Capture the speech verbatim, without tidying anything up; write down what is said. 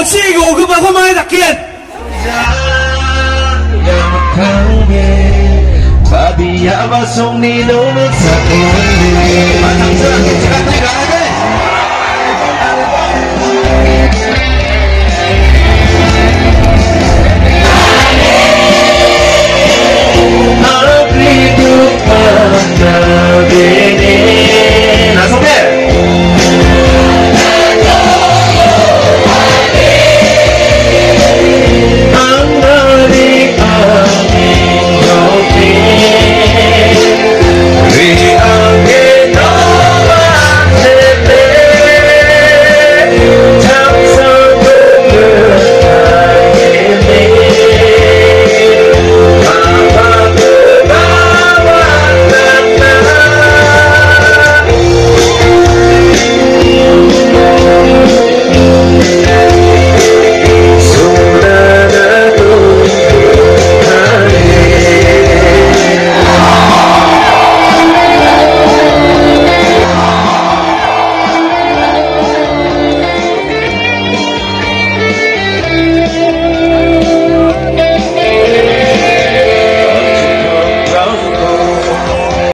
四五个百块买六件。Papi, ya va a son ni no me saco.